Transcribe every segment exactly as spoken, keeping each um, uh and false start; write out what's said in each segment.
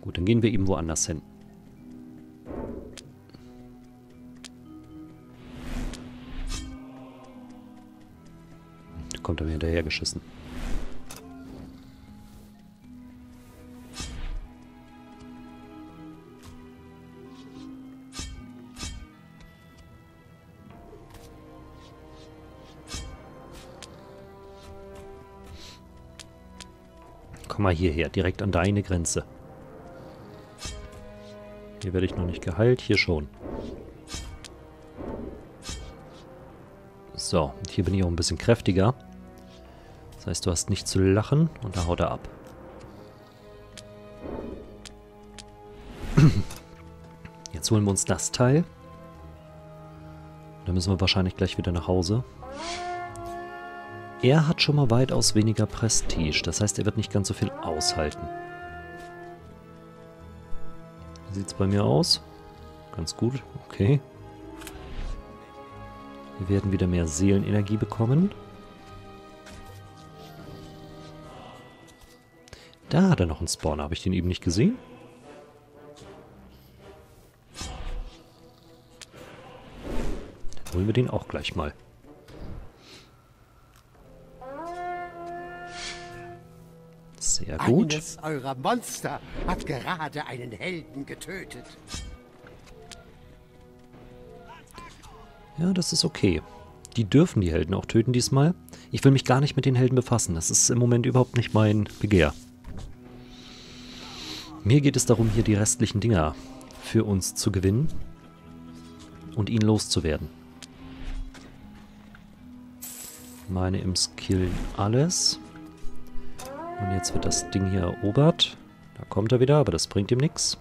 Gut, dann gehen wir eben woanders hin. Da kommt er mir hinterher geschissen. Komm mal hierher, direkt an deine Grenze. Hier werde ich noch nicht geheilt, hier schon. So, und hier bin ich auch ein bisschen kräftiger. Das heißt, du hast nicht zu lachen und da haut er ab. Jetzt holen wir uns das Teil. Dann müssen wir wahrscheinlich gleich wieder nach Hause. Er hat schon mal weitaus weniger Prestige. Das heißt, er wird nicht ganz so viel aushalten. Wie sieht es bei mir aus? Ganz gut, okay. Wir werden wieder mehr Seelenenergie bekommen. Da hat er noch einen Spawner. Habe ich den eben nicht gesehen? Dann holen wir den auch gleich mal. Sehr gut. Eines eurer Monster hat gerade einen Helden getötet. Ja, das ist okay. Die dürfen die Helden auch töten diesmal. Ich will mich gar nicht mit den Helden befassen. Das ist im Moment überhaupt nicht mein Begehr. Mir geht es darum, hier die restlichen Dinger für uns zu gewinnen und ihn loszuwerden. Meine Imps killen alles. Und jetzt wird das Ding hier erobert. Da kommt er wieder, aber das bringt ihm nichts.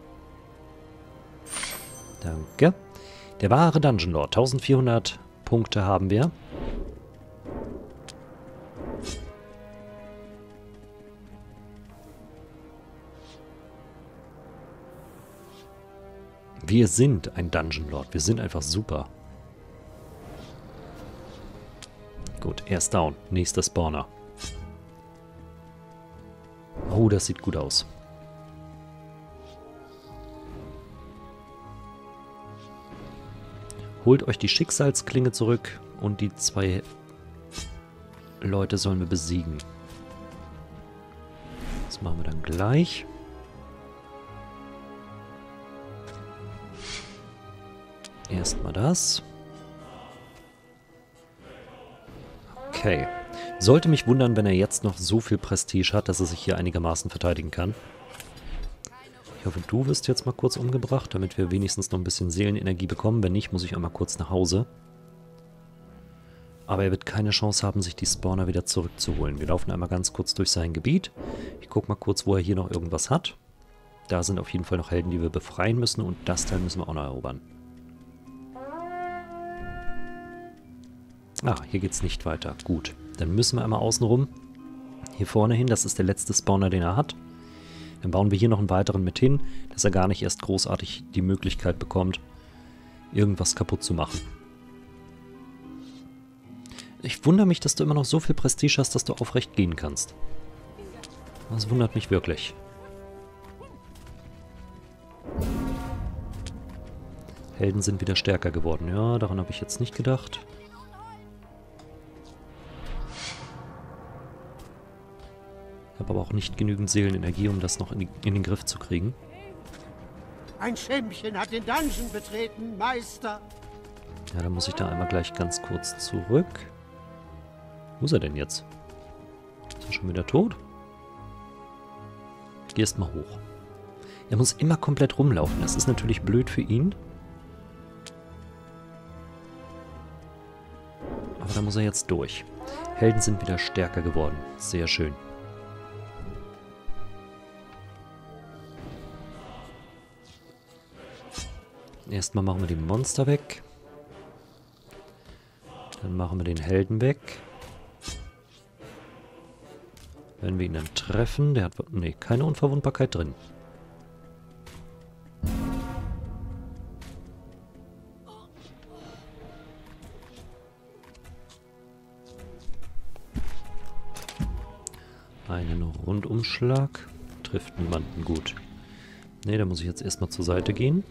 Danke. Der wahre Dungeon Lord. eintausendvierhundert Punkte haben wir. Wir sind ein Dungeon Lord. Wir sind einfach super. Gut, er ist down. Nächster Spawner. Oh, das sieht gut aus. Holt euch die Schicksalsklinge zurück und die zwei Leute sollen wir besiegen. Das machen wir dann gleich. Erstmal das. Okay. Sollte mich wundern, wenn er jetzt noch so viel Prestige hat, dass er sich hier einigermaßen verteidigen kann. Ich hoffe, du wirst jetzt mal kurz umgebracht, damit wir wenigstens noch ein bisschen Seelenenergie bekommen. Wenn nicht, muss ich einmal kurz nach Hause. Aber er wird keine Chance haben, sich die Spawner wieder zurückzuholen. Wir laufen einmal ganz kurz durch sein Gebiet. Ich gucke mal kurz, wo er hier noch irgendwas hat. Da sind auf jeden Fall noch Helden, die wir befreien müssen. Und das Teil müssen wir auch noch erobern. Ah, hier geht es nicht weiter. Gut. Dann müssen wir einmal außen rum. Hier vorne hin, das ist der letzte Spawner, den er hat. Dann bauen wir hier noch einen weiteren mit hin, dass er gar nicht erst großartig die Möglichkeit bekommt, irgendwas kaputt zu machen. Ich wundere mich, dass du immer noch so viel Prestige hast, dass du aufrecht gehen kannst. Das wundert mich wirklich. Helden sind wieder stärker geworden. Ja, daran habe ich jetzt nicht gedacht. Ich habe aber auch nicht genügend Seelenenergie, um das noch in, die, in den Griff zu kriegen. Ein Schämmchen hat den Dungeon betreten, Meister. Ja, dann muss ich da einmal gleich ganz kurz zurück. Wo ist er denn jetzt? Ist er schon wieder tot? Geh erst mal hoch. Er muss immer komplett rumlaufen. Das ist natürlich blöd für ihn. Aber da muss er jetzt durch. Helden sind wieder stärker geworden. Sehr schön. Erstmal machen wir die Monster weg. Dann machen wir den Helden weg. Wenn wir ihn dann treffen, der hat... Ne, keine Unverwundbarkeit drin. Einen Rundumschlag. Trifft niemanden gut. Ne, da muss ich jetzt erstmal zur Seite gehen.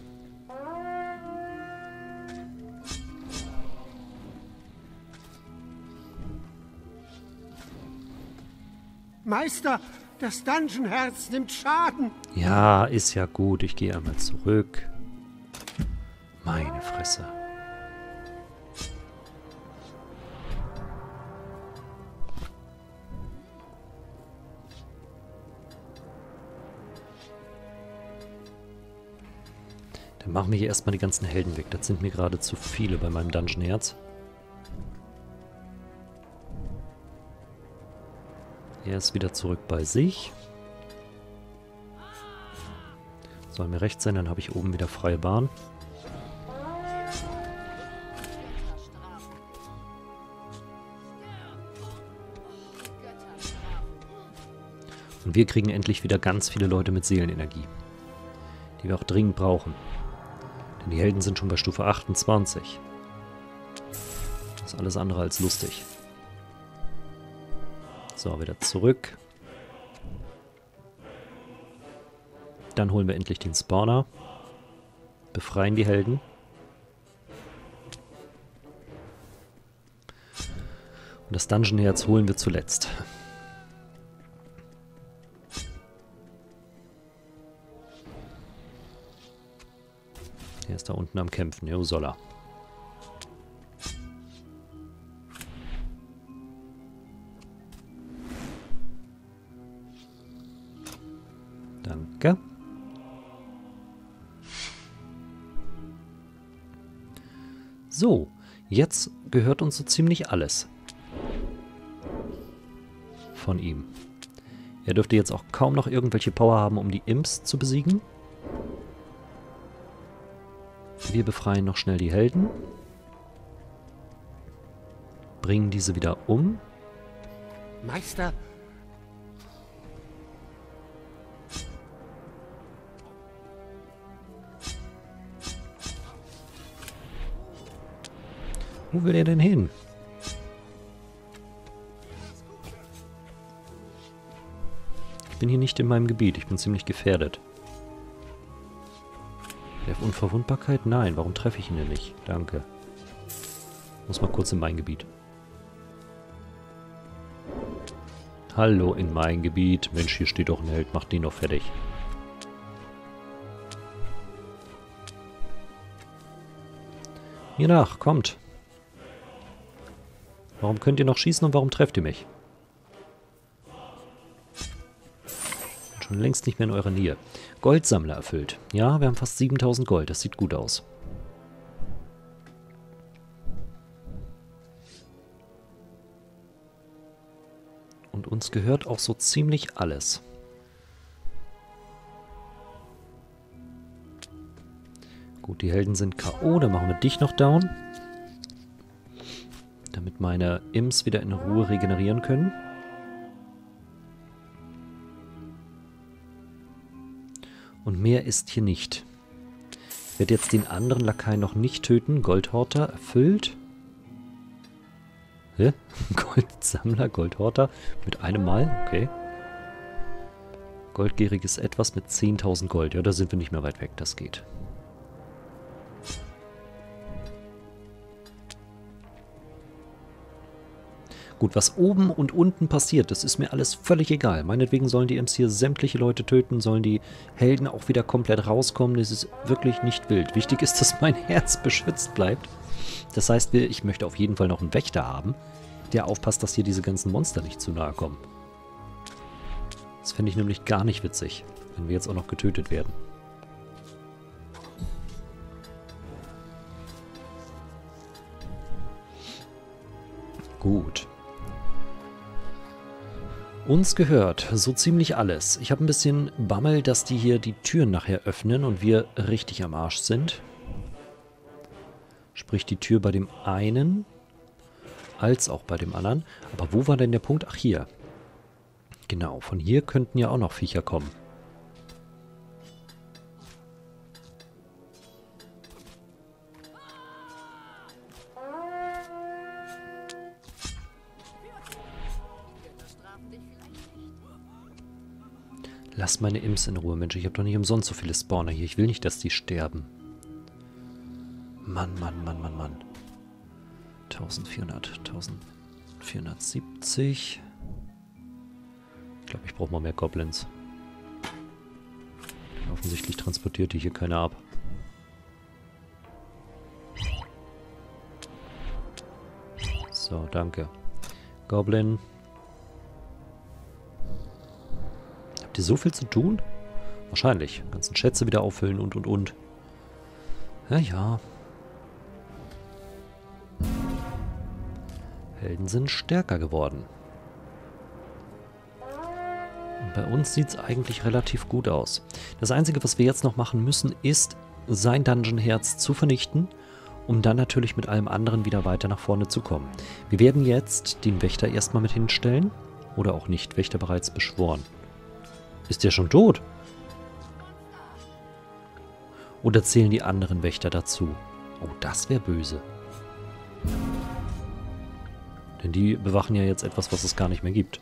Meister, das Dungeon-Herz nimmt Schaden. Ja, ist ja gut. Ich gehe einmal zurück. Meine Fresse. Dann machen wir hier erstmal die ganzen Helden weg. Das sind mir gerade zu viele bei meinem Dungeon-Herz. Er ist wieder zurück bei sich. Soll mir recht sein, dann habe ich oben wieder freie Bahn. Und wir kriegen endlich wieder ganz viele Leute mit Seelenenergie, die wir auch dringend brauchen. Denn die Helden sind schon bei Stufe achtundzwanzig. Das ist alles andere als lustig. So, wieder zurück. Dann holen wir endlich den Spawner. Befreien die Helden. Und das Dungeon-Herz holen wir zuletzt. Er ist da unten am Kämpfen. Jo, soll er. Danke. So, jetzt gehört uns so ziemlich alles von ihm. Er dürfte jetzt auch kaum noch irgendwelche Power haben, um die Imps zu besiegen. Wir befreien noch schnell die Helden. Bringen diese wieder um. Meister, wo will er denn hin? Ich bin hier nicht in meinem Gebiet. Ich bin ziemlich gefährdet. Der Unverwundbarkeit? Nein. Warum treffe ich ihn denn nicht? Danke. Muss mal kurz in mein Gebiet. Hallo, in mein Gebiet. Mensch, hier steht doch ein Held. Macht den doch fertig. Mir nach, kommt. Warum könnt ihr noch schießen und warum trefft ihr mich? Bin schon längst nicht mehr in eurer Nähe. Goldsammler erfüllt. Ja, wir haben fast siebentausend Gold. Das sieht gut aus. Und uns gehört auch so ziemlich alles. Gut, die Helden sind K O. Dann machen wir dich noch down. Damit meine Imps wieder in Ruhe regenerieren können. Und mehr ist hier nicht. Ich werde jetzt den anderen Lakai noch nicht töten. Goldhorter erfüllt. Hä? Goldsammler, Goldhorter. Mit einem Mal? Okay. Goldgieriges Etwas mit zehntausend Gold. Ja, da sind wir nicht mehr weit weg. Das geht. Gut, was oben und unten passiert, das ist mir alles völlig egal. Meinetwegen sollen die Imps hier sämtliche Leute töten, sollen die Helden auch wieder komplett rauskommen. Das ist wirklich nicht wild. Wichtig ist, dass mein Herz beschützt bleibt. Das heißt, ich möchte auf jeden Fall noch einen Wächter haben, der aufpasst, dass hier diese ganzen Monster nicht zu nahe kommen. Das fände ich nämlich gar nicht witzig, wenn wir jetzt auch noch getötet werden. Gut. Uns gehört so ziemlich alles. Ich habe ein bisschen Bammel, dass die hier die Türen nachher öffnen und wir richtig am Arsch sind. Sprich die Tür bei dem einen als auch bei dem anderen. Aber wo war denn der Punkt? Ach, hier. Genau, von hier könnten ja auch noch Viecher kommen. Lass meine Imps in Ruhe, Mensch. Ich habe doch nicht umsonst so viele Spawner hier. Ich will nicht, dass die sterben. Mann, Mann, Mann, Mann, Mann. eintausendvierhundert, eintausendvierhundertsiebzig. Ich glaube, ich brauche mal mehr Goblins. Offensichtlich transportiert die hier keiner ab. So, danke. Goblin. Habt ihr so viel zu tun? Wahrscheinlich. Ganzen Schätze wieder auffüllen und, und, und. Ja, ja. Helden sind stärker geworden. Und bei uns sieht es eigentlich relativ gut aus. Das Einzige, was wir jetzt noch machen müssen, ist, sein Dungeon-Herz zu vernichten, um dann natürlich mit allem anderen wieder weiter nach vorne zu kommen. Wir werden jetzt den Wächter erstmal mit hinstellen. Oder auch nicht. Wächter bereits beschworen. Ist der schon tot? Oder zählen die anderen Wächter dazu? Oh, das wäre böse. Denn die bewachen ja jetzt etwas, was es gar nicht mehr gibt.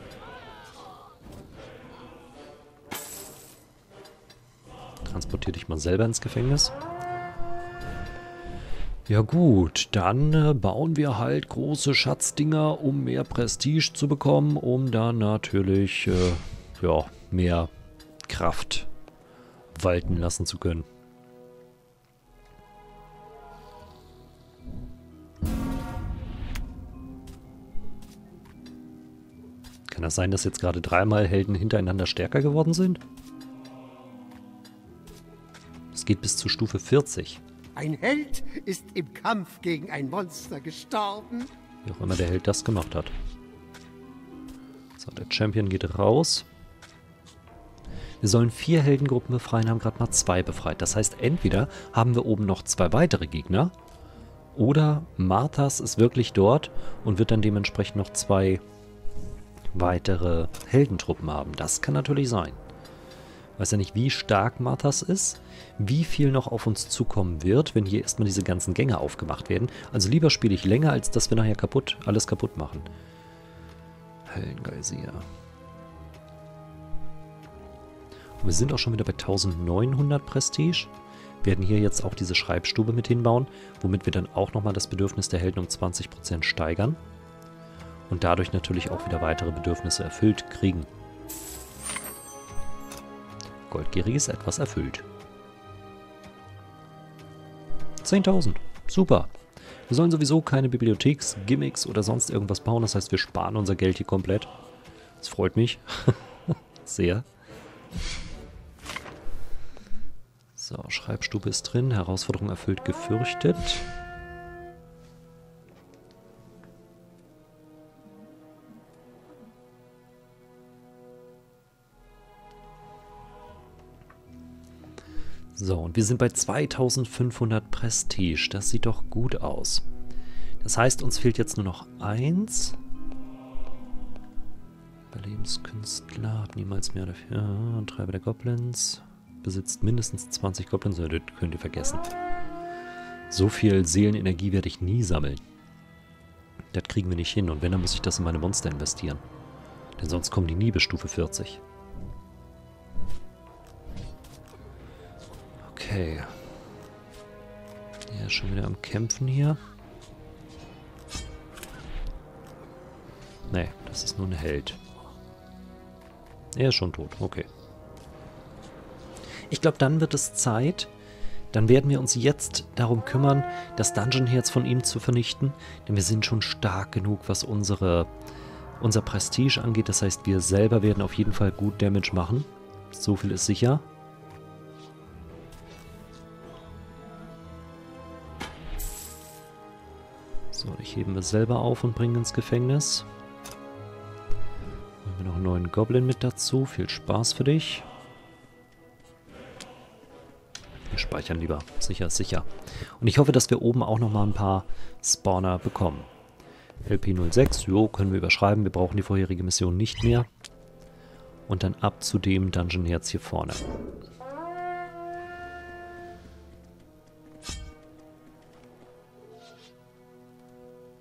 Transportier dich mal selber ins Gefängnis. Ja gut, dann äh, bauen wir halt große Schatzdinger, um mehr Prestige zu bekommen, um dann natürlich äh, ja, mehr Kraft walten lassen zu können. Kann das sein, dass jetzt gerade dreimal Helden hintereinander stärker geworden sind? Es geht bis zur Stufe vierzig. Ein Held ist im Kampf gegen ein Monster gestorben. Wie auch immer der Held das gemacht hat. So, der Champion geht raus. Wir sollen vier Heldengruppen befreien, haben gerade mal zwei befreit. Das heißt, entweder haben wir oben noch zwei weitere Gegner oder Marthas ist wirklich dort und wird dann dementsprechend noch zwei weitere Heldentruppen haben. Das kann natürlich sein. Ich weiß ja nicht, wie stark Marthas ist, wie viel noch auf uns zukommen wird, wenn hier erstmal diese ganzen Gänge aufgemacht werden. Also lieber spiele ich länger, als dass wir nachher kaputt, alles kaputt machen. Höllengeysir. Und wir sind auch schon wieder bei eintausendneunhundert Prestige. Werden hier jetzt auch diese Schreibstube mit hinbauen, womit wir dann auch nochmal das Bedürfnis der Helden um zwanzig Prozent steigern. Und dadurch natürlich auch wieder weitere Bedürfnisse erfüllt kriegen. Goldgierig ist etwas erfüllt. zehntausend. Super. Wir sollen sowieso keine Bibliotheks-Gimmicks oder sonst irgendwas bauen. Das heißt, wir sparen unser Geld hier komplett. Das freut mich. Sehr. So, Schreibstube ist drin. Herausforderung erfüllt, gefürchtet. So, und wir sind bei zweitausendfünfhundert Prestige. Das sieht doch gut aus. Das heißt, uns fehlt jetzt nur noch eins. Überlebenskünstler, hab niemals mehr dafür. Ja, Treiber der Goblins. Besitzt mindestens zwanzig Goblins. Ja, das könnt ihr vergessen. So viel Seelenenergie werde ich nie sammeln. Das kriegen wir nicht hin. Und wenn, dann muss ich das in meine Monster investieren. Denn sonst kommen die nie bis Stufe vierzig. Okay. Er ist schon wieder am Kämpfen hier. Nee, das ist nur ein Held. Er ist schon tot, okay. Ich glaube, dann wird es Zeit. Dann werden wir uns jetzt darum kümmern, das Dungeon-Herz von ihm zu vernichten. Denn wir sind schon stark genug, was unsere, unser Prestige angeht. Das heißt, wir selber werden auf jeden Fall gut Damage machen. So viel ist sicher. So, ich heben wir selber auf und bringen ins Gefängnis. Haben wir noch einen neuen Goblin mit dazu. Viel Spaß für dich. Wir speichern lieber. Sicher, sicher. Und ich hoffe, dass wir oben auch nochmal ein paar Spawner bekommen. L P null sechs, jo, können wir überschreiben. Wir brauchen die vorherige Mission nicht mehr. Und dann ab zu dem Dungeon-Herz hier vorne.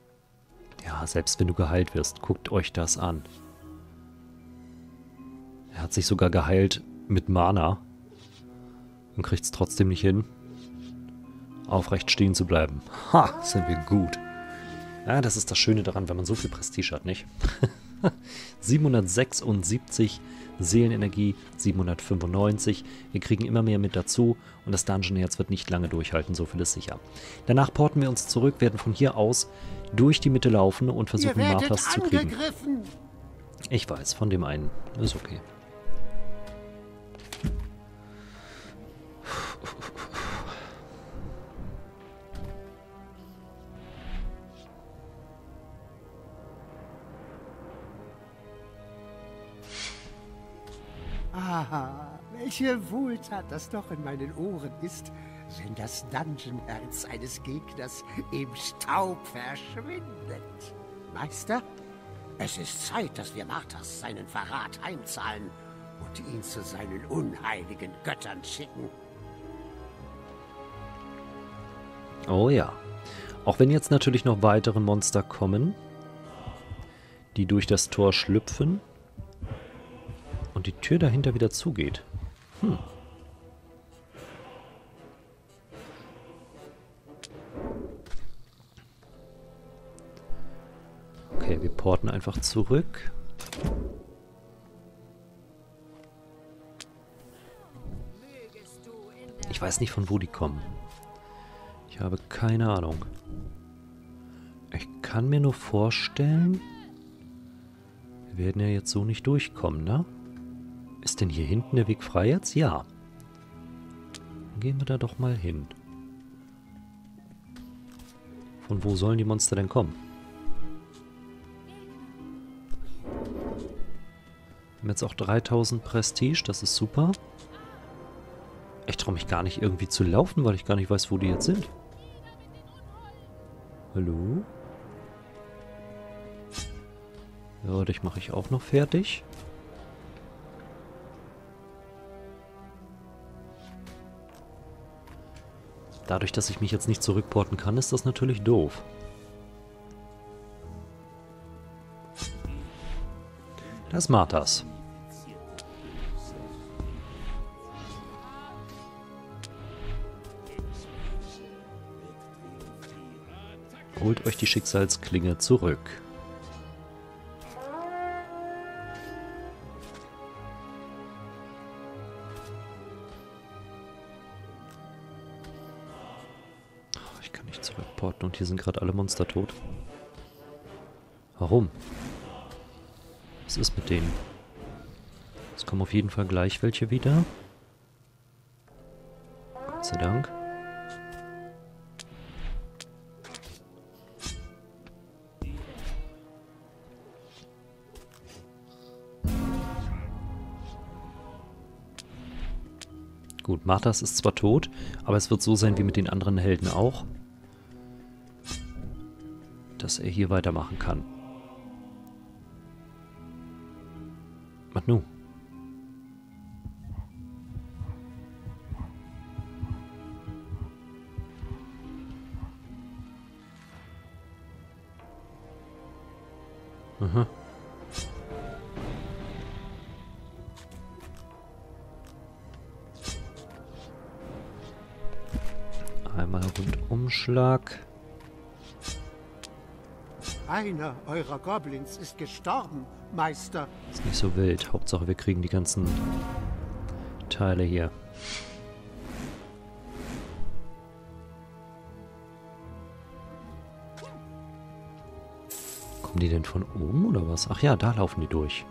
Ja, selbst wenn du geheilt wirst, guckt euch das an. Er hat sich sogar geheilt mit Mana. Und kriegt es trotzdem nicht hin, aufrecht stehen zu bleiben. Ha, sind wir gut. Ja, das ist das Schöne daran, wenn man so viel Prestige hat, nicht? siebenhundertsechsundsiebzig Seelenenergie, siebenhundertfünfundneunzig. Wir kriegen immer mehr mit dazu und das Dungeon jetzt wird nicht lange durchhalten, so viel ist sicher. Danach porten wir uns zurück, werden von hier aus durch die Mitte laufen und versuchen, Marthas zu kriegen. Ich weiß, von dem einen. Ist okay. Aha, welche Wohltat das doch in meinen Ohren ist, wenn das Dungeonherz eines Gegners im Staub verschwindet. Meister, es ist Zeit, dass wir Marthas seinen Verrat heimzahlen und ihn zu seinen unheiligen Göttern schicken. Oh ja. Auch wenn jetzt natürlich noch weitere Monster kommen, die durch das Tor schlüpfen und die Tür dahinter wieder zugeht. Hm. Okay, wir porten einfach zurück. Ich weiß nicht, von wo die kommen. Ich habe keine Ahnung. Ich kann mir nur vorstellen, wir werden ja jetzt so nicht durchkommen, ne? Ist denn hier hinten der Weg frei jetzt? Ja. Dann gehen wir da doch mal hin. Von wo sollen die Monster denn kommen? Wir haben jetzt auch dreitausend Prestige, das ist super. Ich traue mich gar nicht irgendwie zu laufen, weil ich gar nicht weiß, wo die jetzt sind. Hallo? Ja, dich mache ich auch noch fertig. Dadurch, dass ich mich jetzt nicht zurückporten kann, ist das natürlich doof. Das ist Marthas. Holt euch die Schicksalsklinge zurück. Ich kann nicht zurückporten und hier sind gerade alle Monster tot. Warum? Was ist mit denen? Es kommen auf jeden Fall gleich welche wieder. Gott sei Dank. Gut, Marthas ist zwar tot, aber es wird so sein wie mit den anderen Helden auch, dass er hier weitermachen kann. Was nun? Aha. Einmal Rundumschlag. Einer eurer Goblins ist gestorben, Meister. Ist nicht so wild. Hauptsache, wir kriegen die ganzen Teile hier. Kommen die denn von oben oder was? Ach ja, da laufen die durch.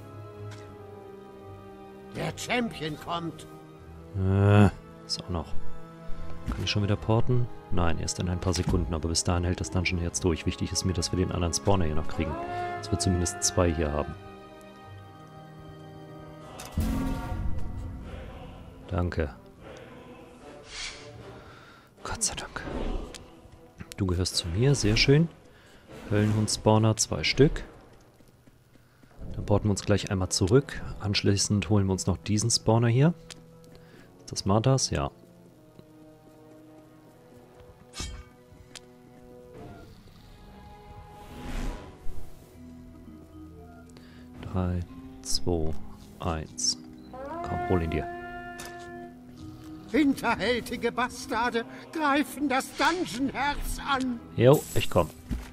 Der Champion kommt. Äh, ist auch noch. Kann ich schon wieder porten? Nein, erst in ein paar Sekunden, aber bis dahin hält das Dungeon jetzt durch. Wichtig ist mir, dass wir den anderen Spawner hier noch kriegen. Dass wir zumindest zwei hier haben. Danke. Gott sei Dank. Du gehörst zu mir, sehr schön. Höllenhund-Spawner, zwei Stück. Dann porten wir uns gleich einmal zurück. Anschließend holen wir uns noch diesen Spawner hier. Ist das Marthas? Ja. drei, zwei, eins. Komm, hol ihn dir. Hinterhältige Bastarde greifen das Dungeon-Herz an. Jo, ich komm.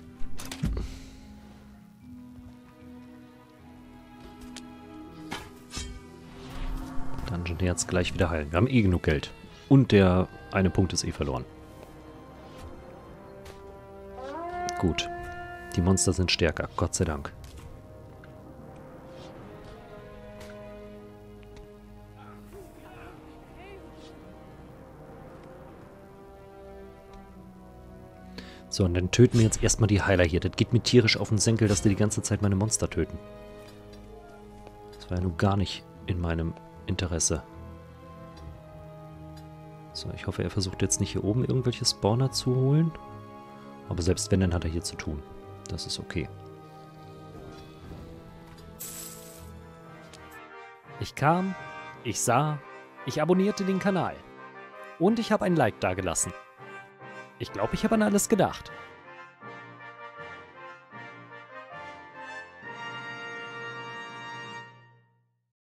Dungeon Herz gleich wieder heilen. Wir haben eh genug Geld. Und der eine Punkt ist eh verloren. Gut. Die Monster sind stärker, Gott sei Dank. So, und dann töten wir jetzt erstmal die Heiler hier. Das geht mir tierisch auf den Senkel, dass die die ganze Zeit meine Monster töten. Das war ja nun gar nicht in meinem Interesse. So, ich hoffe, er versucht jetzt nicht hier oben irgendwelche Spawner zu holen. Aber selbst wenn, dann hat er hier zu tun. Das ist okay. Ich kam, ich sah, ich abonnierte den Kanal. Und ich habe ein Like dagelassen. Ich glaube, ich habe an alles gedacht.